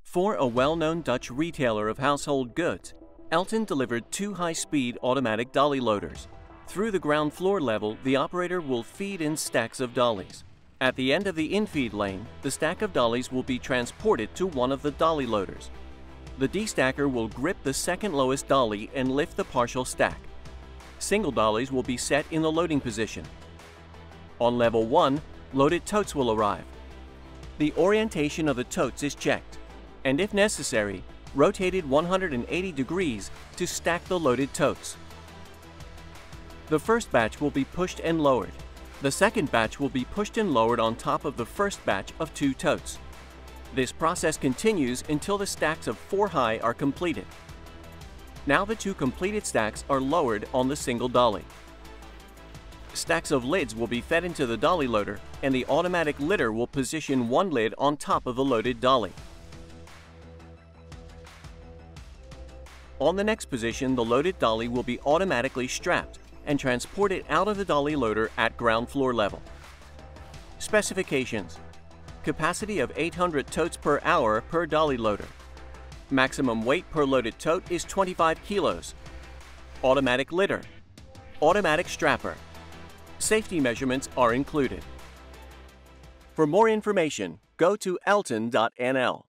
For a well-known Dutch retailer of household goods, Elten delivered 2 high-speed automatic dolly loaders. Through the ground floor level, the operator will feed in stacks of dollies. At the end of the infeed lane, the stack of dollies will be transported to one of the dolly loaders. The Destacker will grip the second lowest dolly and lift the partial stack. Single dollies will be set in the loading position. On level 1, loaded totes will arrive. The orientation of the totes is checked, and if necessary, rotated 180 degrees to stack the loaded totes. The first batch will be pushed and lowered. The second batch will be pushed and lowered on top of the first batch of 2 totes. This process continues until the stacks of 4 high are completed. Now the 2 completed stacks are lowered on the single dolly. Stacks of lids will be fed into the dolly loader, and the automatic litter will position 1 lid on top of the loaded dolly. On the next position, the loaded dolly will be automatically strapped and transported out of the dolly loader at ground floor level. Specifications: capacity of 800 totes per hour per dolly loader. Maximum weight per loaded tote is 25 kilos. Automatic litter. Automatic strapper. Safety measurements are included. For more information, go to Elten.nl.